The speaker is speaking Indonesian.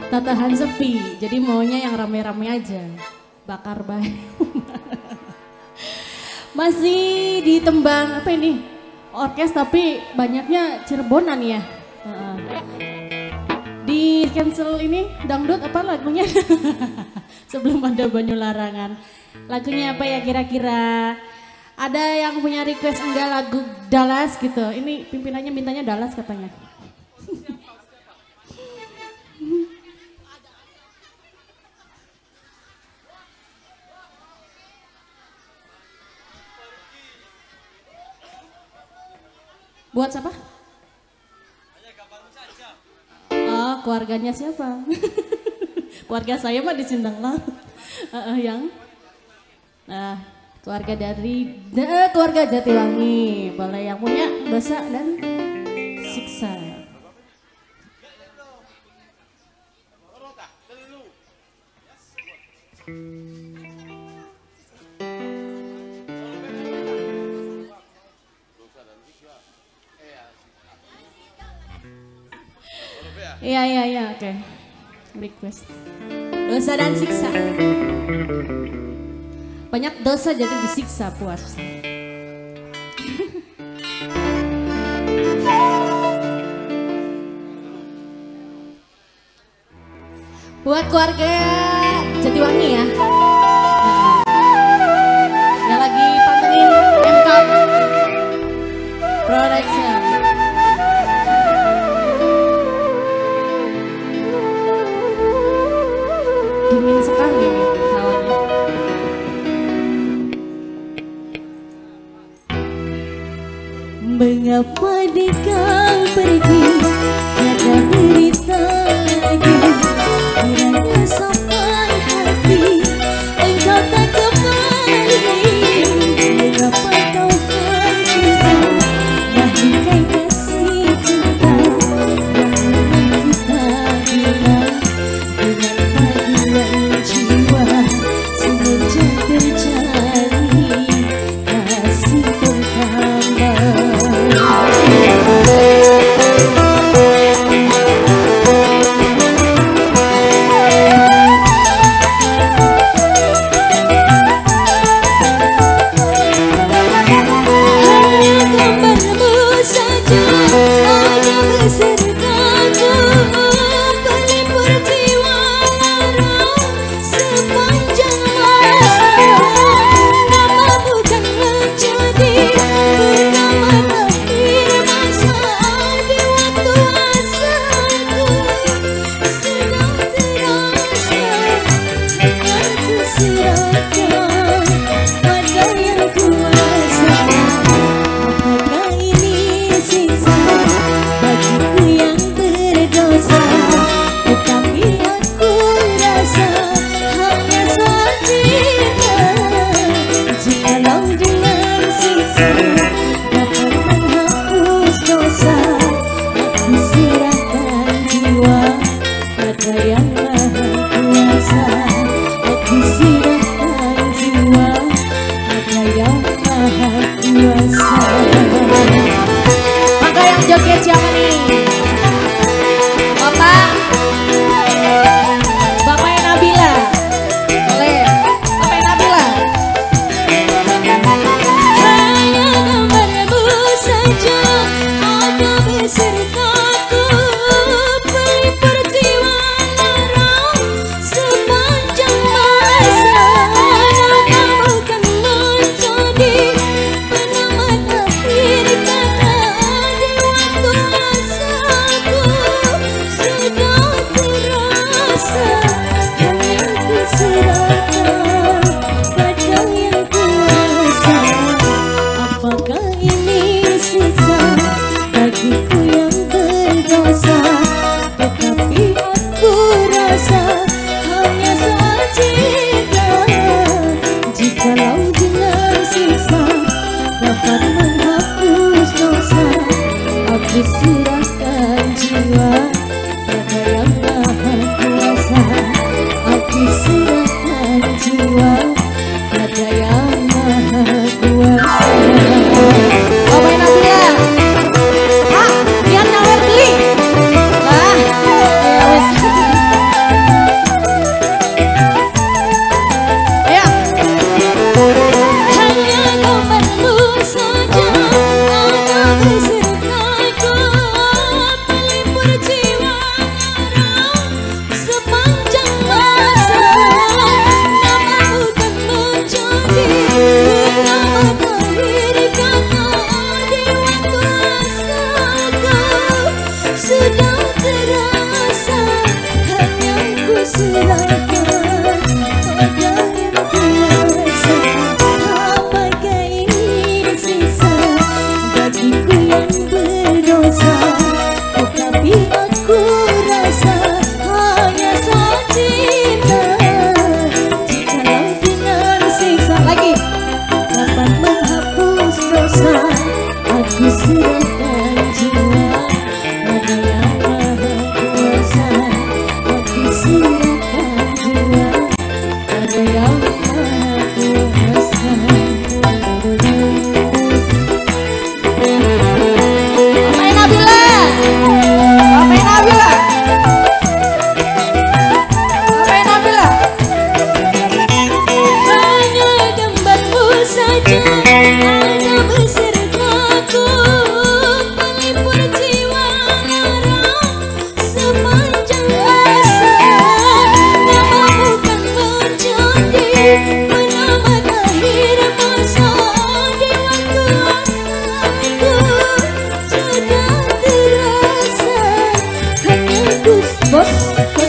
Tatahan sepi, jadi maunya yang rame-rame aja. Bakar bayi. Masih di tembang apa ini? Orkes tapi banyaknya Cirebonan ya. Di cancel ini dangdut apa lagunya? Sebelum ada Banyu Larangan. Lagunya apa ya kira-kira? Ada yang punya request enggak lagu Dallas gitu. Ini pimpinannya mintanya Dallas katanya. Buat siapa? Oh, keluarganya siapa? Keluarga saya mah di Sindang Laut. Yang keluarga dari keluarga Jatiwangi. Boleh yang punya Dosa dan Siksa. Iya, oke. Request. Dosa dan siksa. Banyak dosa jadi disiksa puas. Buat keluarga Jatiwangi ya. Yang lagi pantengin MK Production. Dingin sekali nih hawanya. Mengapa kau pergi, tiada berita lagi, kiranya sampai hati bos